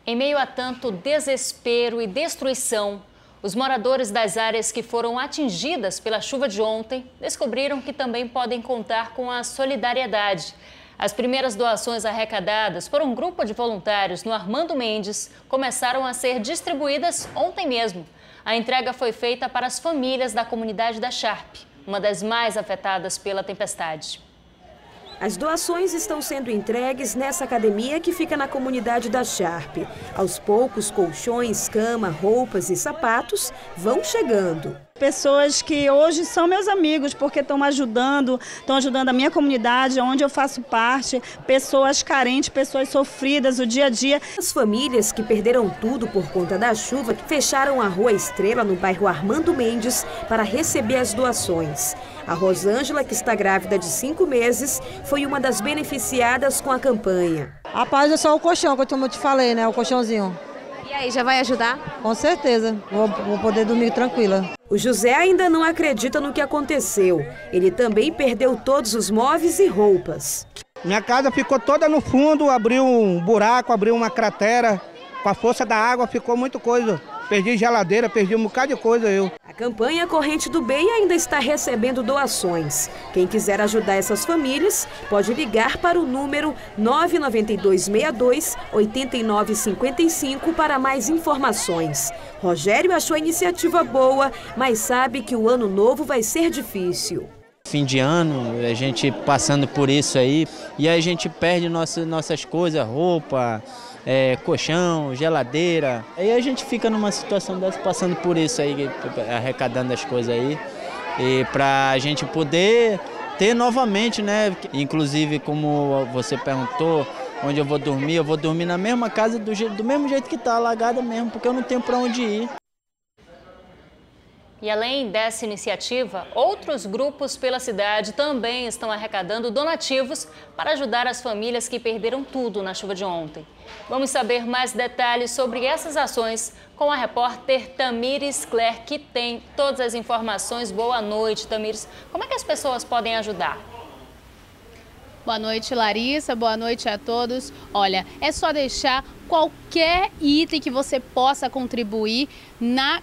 Em meio a tanto desespero e destruição, os moradores das áreas que foram atingidas pela chuva de ontem descobriram que também podem contar com a solidariedade. As primeiras doações arrecadadas por um grupo de voluntários no Armando Mendes começaram a ser distribuídas ontem mesmo. A entrega foi feita para as famílias da comunidade da Sharp, uma das mais afetadas pela tempestade. As doações estão sendo entregues nessa academia que fica na comunidade da Sharp. Aos poucos, colchões, cama, roupas e sapatos vão chegando. Pessoas que hoje são meus amigos, porque estão ajudando a minha comunidade, onde eu faço parte, pessoas carentes, pessoas sofridas, o dia a dia. As famílias que perderam tudo por conta da chuva fecharam a Rua Estrela, no bairro Armando Mendes, para receber as doações. A Rosângela, que está grávida de 5 meses, foi uma das beneficiadas com a campanha. Rapaz, é só o colchão, como eu te falei, né? O colchãozinho. E aí, já vai ajudar? Com certeza, vou poder dormir tranquila. O José ainda não acredita no que aconteceu. Ele também perdeu todos os móveis e roupas. Minha casa ficou toda no fundo, abriu um buraco, abriu uma cratera. Com a força da água ficou muita coisa. Perdi geladeira, perdi um bocado de coisa eu. A campanha Corrente do Bem ainda está recebendo doações. Quem quiser ajudar essas famílias pode ligar para o número 99262-8955 para mais informações. Rogério achou a iniciativa boa, mas sabe que o ano novo vai ser difícil. Fim de ano, a gente passando por isso aí, e aí a gente perde nossas coisas, roupa, colchão, geladeira. Aí a gente fica numa situação dessa, passando por isso aí, arrecadando as coisas aí. E para a gente poder ter novamente, né? Inclusive, como você perguntou, onde eu vou dormir na mesma casa do mesmo jeito que está, alagada mesmo, porque eu não tenho para onde ir. E além dessa iniciativa, outros grupos pela cidade também estão arrecadando donativos para ajudar as famílias que perderam tudo na chuva de ontem. Vamos saber mais detalhes sobre essas ações com a repórter Tamires Claire, que tem todas as informações. Boa noite, Tamires. Como é que as pessoas podem ajudar? Boa noite, Larissa. Boa noite a todos. Olha, é só deixar qualquer item que você possa contribuir na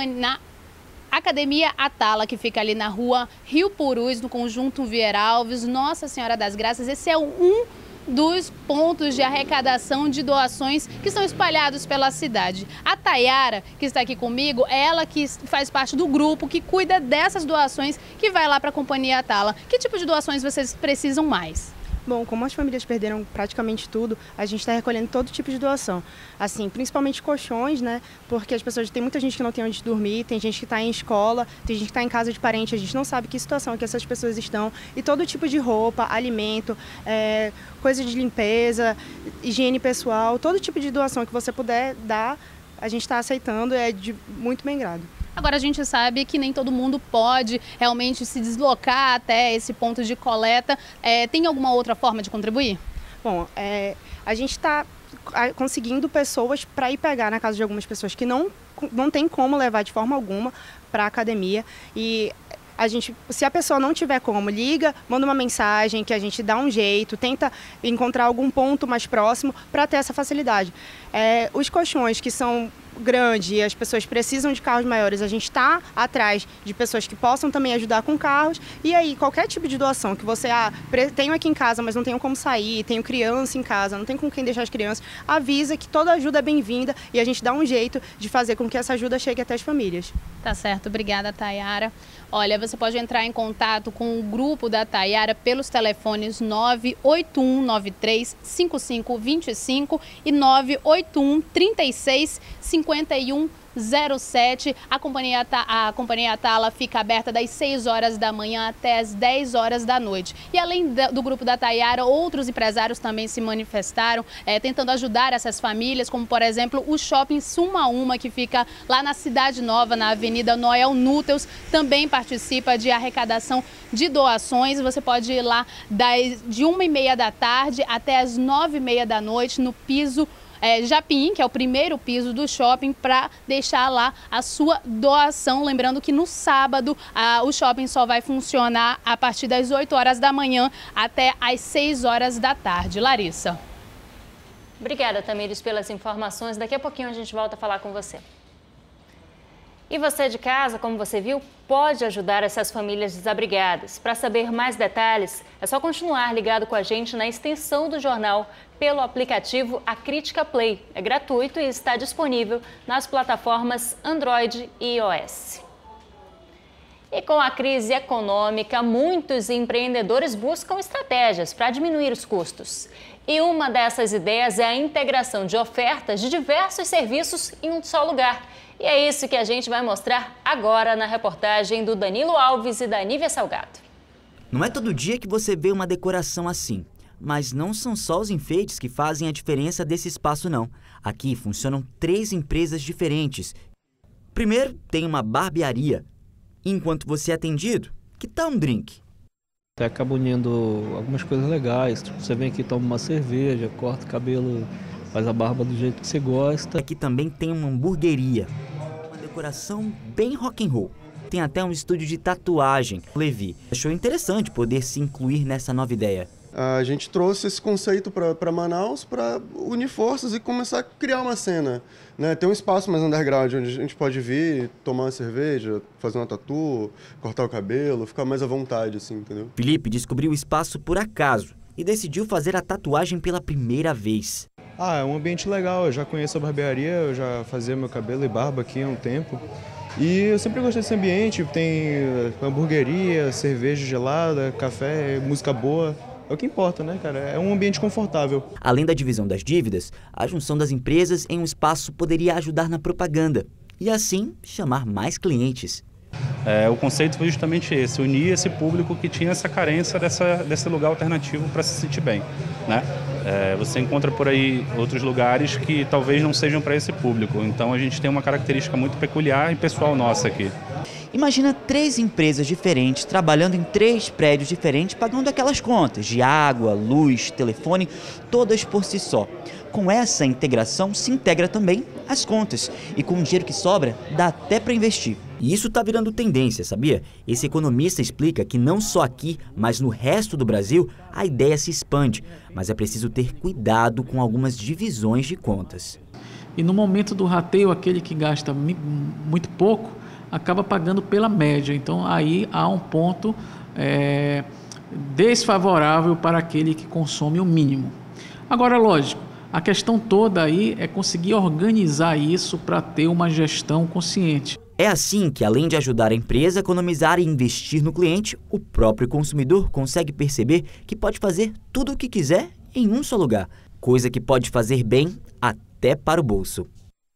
Academia Atala, que fica ali na rua Rio Purus, no conjunto Vieira Alves, Nossa Senhora das Graças. Esse é um dos pontos de arrecadação de doações que estão espalhados pela cidade. A Tayara, que está aqui comigo, é ela que faz parte do grupo que cuida dessas doações que vai lá para a Companhia Atala. Que tipo de doações vocês precisam mais? Bom, como as famílias perderam praticamente tudo, a gente está recolhendo todo tipo de doação. Assim, principalmente colchões, né? Porque tem muita gente que não tem onde dormir, tem gente que está em escola, tem gente que está em casa de parente, a gente não sabe que situação que essas pessoas estão. E todo tipo de roupa, alimento, coisa de limpeza, higiene pessoal, todo tipo de doação que você puder dar, a gente está aceitando, é de muito bem grado. Agora, a gente sabe que nem todo mundo pode realmente se deslocar até esse ponto de coleta. Tem alguma outra forma de contribuir? Bom, a gente está conseguindo pessoas para ir pegar na casa de algumas pessoas que não tem como levar de forma alguma para a academia. E se a pessoa não tiver como, liga, manda uma mensagem que a gente dá um jeito, tenta encontrar algum ponto mais próximo para ter essa facilidade. Os colchões que são grandes e as pessoas precisam de carros maiores, a gente está atrás de pessoas que possam também ajudar com carros. E aí, qualquer tipo de doação que você tenho aqui em casa, mas não tenho como sair, tenho criança em casa, não tem com quem deixar as crianças, avisa que toda ajuda é bem-vinda e a gente dá um jeito de fazer com que essa ajuda chegue até as famílias. Tá certo, obrigada, Tayara. Olha, você pode entrar em contato com o grupo da Tayara pelos telefones 981935525 e 981365107. A Companhia Atala fica aberta das 6 horas da manhã até as 10 horas da noite. E além do grupo da Tayara, outros empresários também se manifestaram, tentando ajudar essas famílias, como por exemplo o Shopping Sumaúma, que fica lá na Cidade Nova, na Avenida Noel Núteus, também participa de arrecadação de doações. Você pode ir lá de 1h30 da tarde até as 9h30 da noite no piso Japim, que é o primeiro piso do shopping, para deixar lá a sua doação. Lembrando que no sábado o shopping só vai funcionar a partir das 8 horas da manhã até as 6 horas da tarde. Larissa. Obrigada, Tamires, pelas informações. Daqui a pouquinho a gente volta a falar com você. E você de casa, como você viu, pode ajudar essas famílias desabrigadas. Para saber mais detalhes, é só continuar ligado com a gente na extensão do jornal pelo aplicativo A Crítica Play. É gratuito e está disponível nas plataformas Android e iOS. E com a crise econômica, muitos empreendedores buscam estratégias para diminuir os custos. E uma dessas ideias é a integração de ofertas de diversos serviços em um só lugar. E é isso que a gente vai mostrar agora na reportagem do Danilo Alves e da Nívia Salgado. Não é todo dia que você vê uma decoração assim. Mas não são só os enfeites que fazem a diferença desse espaço, não. Aqui funcionam 3 empresas diferentes. Primeiro, tem uma barbearia. Enquanto você é atendido, que tal um drink? Você acaba unindo algumas coisas legais. Você vem aqui, toma uma cerveja, corta o cabelo, faz a barba do jeito que você gosta. Aqui também tem uma hamburgueria. Uma decoração bem rock and roll. Tem até um estúdio de tatuagem. Levi achou interessante poder se incluir nessa nova ideia. A gente trouxe esse conceito para Manaus para unir forças e começar a criar uma cena, né? Ter um espaço mais underground, onde a gente pode vir, tomar uma cerveja, fazer uma tatu, cortar o cabelo, ficar mais à vontade, assim, entendeu? Felipe descobriu o espaço por acaso e decidiu fazer a tatuagem pela primeira vez. É um ambiente legal, eu já conheço a barbearia, eu já fazia meu cabelo e barba aqui há um tempo. E eu sempre gostei desse ambiente, tem hamburgueria, cerveja gelada, café, música boa. É o que importa, né, cara? É um ambiente confortável. Além da divisão das dívidas, a junção das empresas em um espaço poderia ajudar na propaganda e, assim, chamar mais clientes. O conceito foi justamente esse, unir esse público que tinha essa carência desse lugar alternativo para se sentir bem, né? Você encontra por aí outros lugares que talvez não sejam para esse público, então a gente tem uma característica muito peculiar e pessoal nossa aqui. Imagina 3 empresas diferentes trabalhando em 3 prédios diferentes, pagando aquelas contas de água, luz, telefone, todas por si só. Com essa integração se integra também as contas e com o dinheiro que sobra dá até para investir. E isso está virando tendência, sabia? Esse economista explica que não só aqui, mas no resto do Brasil, a ideia se expande, mas é preciso ter cuidado com algumas divisões de contas. E no momento do rateio, aquele que gasta muito pouco acaba pagando pela média. Então aí há um ponto desfavorável para aquele que consome o mínimo. Agora, lógico, a questão toda aí é conseguir organizar isso para ter uma gestão consciente. É assim que, além de ajudar a empresa a economizar e investir no cliente, o próprio consumidor consegue perceber que pode fazer tudo o que quiser em um só lugar, coisa que pode fazer bem até para o bolso.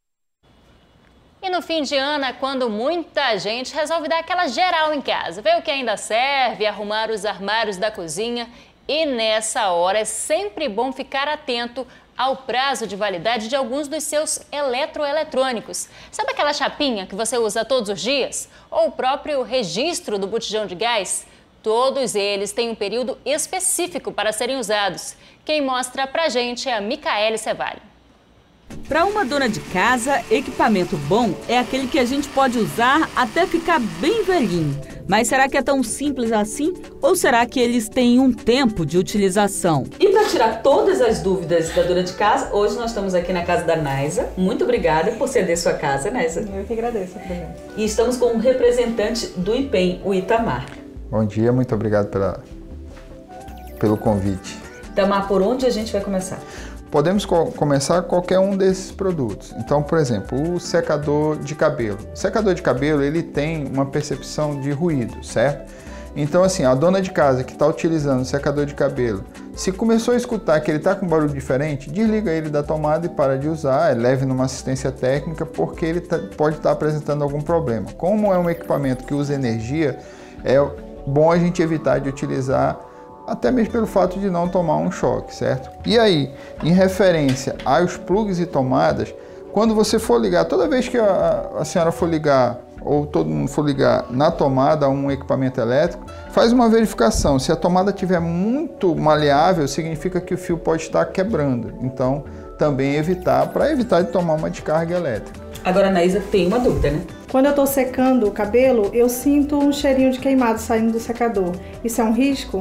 E no fim de ano é quando muita gente resolve dar aquela geral em casa, ver o que ainda serve, arrumar os armários da cozinha. E nessa hora é sempre bom ficar atento ao prazo de validade de alguns dos seus eletroeletrônicos. Sabe aquela chapinha que você usa todos os dias? Ou o próprio registro do botijão de gás? Todos eles têm um período específico para serem usados. Quem mostra pra gente é a Micaele Cevalli. Para uma dona de casa, equipamento bom é aquele que a gente pode usar até ficar bem velhinho. Mas será que é tão simples assim? Ou será que eles têm um tempo de utilização? E para tirar todas as dúvidas da dona de casa, hoje nós estamos aqui na casa da Naisa. Muito obrigada por ceder sua casa, Naisa. Eu que agradeço. E estamos com um representante do IPEM, o Itamar. Bom dia, muito obrigado pelo convite. Itamar, por onde a gente vai começar? Podemos começar qualquer um desses produtos. Então, por exemplo, o secador de cabelo. O secador de cabelo, ele tem uma percepção de ruído, certo? Então, assim, a dona de casa que está utilizando o secador de cabelo, se começou a escutar que ele está com um barulho diferente, desliga ele da tomada e para de usar, leve numa assistência técnica, porque ele pode estar apresentando algum problema. Como é um equipamento que usa energia, é bom a gente evitar de utilizar, até mesmo pelo fato de não tomar um choque, certo? E aí, em referência aos plugs e tomadas, quando você for ligar, toda vez que a senhora for ligar, ou todo mundo for ligar na tomada um equipamento elétrico, faz uma verificação. Se a tomada estiver muito maleável, significa que o fio pode estar quebrando. Então, também para evitar de tomar uma descarga elétrica. Agora, Naisa, tem uma dúvida, né? Quando eu estou secando o cabelo, eu sinto um cheirinho de queimado saindo do secador. Isso é um risco?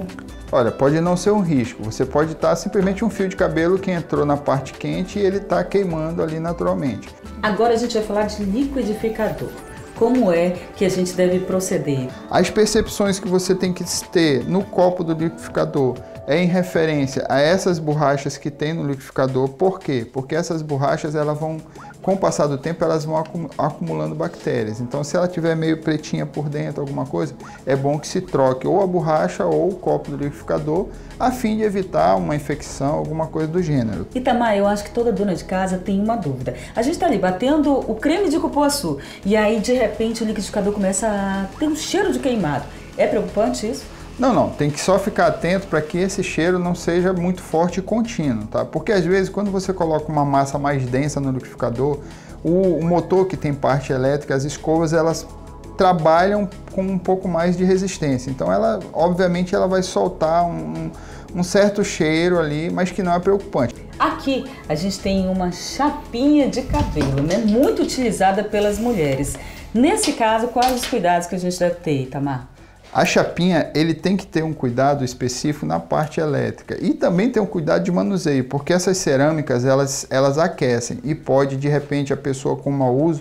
Olha, pode não ser um risco, você pode estar simplesmente um fio de cabelo que entrou na parte quente e ele está queimando ali naturalmente. Agora a gente vai falar de liquidificador. Como é que a gente deve proceder? As percepções que você tem que ter no copo do liquidificador é em referência a essas borrachas que tem no liquidificador. Por quê? Porque essas borrachas, elas vão, com o passar do tempo, elas vão acumulando bactérias. Então, se ela tiver meio pretinha por dentro, alguma coisa, é bom que se troque ou a borracha ou o copo do liquidificador, a fim de evitar uma infecção, alguma coisa do gênero. Itamar, eu acho que toda dona de casa tem uma dúvida. A gente está ali batendo o creme de cupuaçu e aí, de repente, o liquidificador começa a ter um cheiro de queimado. É preocupante isso? Não, tem que só ficar atento para que esse cheiro não seja muito forte e contínuo, tá? Porque às vezes quando você coloca uma massa mais densa no liquidificador, o motor que tem parte elétrica, as escovas, elas trabalham com um pouco mais de resistência. Então ela, obviamente, ela vai soltar um certo cheiro ali, mas que não é preocupante. Aqui a gente tem uma chapinha de cabelo, né? Muito utilizada pelas mulheres. Nesse caso, quais os cuidados que a gente deve ter, Itamar? A chapinha, ele tem que ter um cuidado específico na parte elétrica e também tem um cuidado de manuseio, porque essas cerâmicas, elas aquecem e pode, de repente, a pessoa com mau uso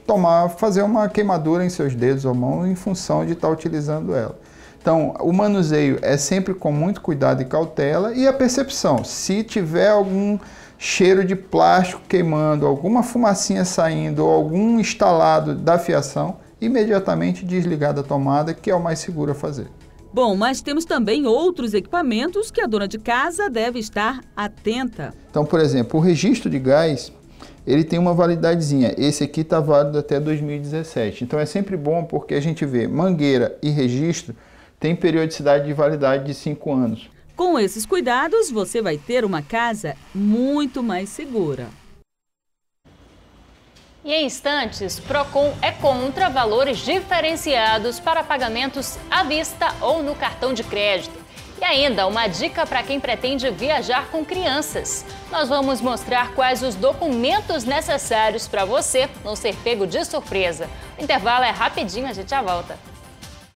fazer uma queimadura em seus dedos ou mãos em função de estar utilizando ela. Então, o manuseio é sempre com muito cuidado e cautela e a percepção, se tiver algum cheiro de plástico queimando, alguma fumacinha saindo ou algum instalado da fiação, imediatamente desligar da tomada, que é o mais seguro a fazer. Bom, mas temos também outros equipamentos que a dona de casa deve estar atenta. Então, por exemplo, o registro de gás, ele tem uma validadezinha. Esse aqui está válido até 2017. Então é sempre bom porque a gente vê mangueira e registro tem periodicidade de validade de 5 anos. Com esses cuidados, você vai ter uma casa muito mais segura. E em instantes, Procon é contra valores diferenciados para pagamentos à vista ou no cartão de crédito. E ainda uma dica para quem pretende viajar com crianças. Nós vamos mostrar quais os documentos necessários para você não ser pego de surpresa. O intervalo é rapidinho, a gente já volta.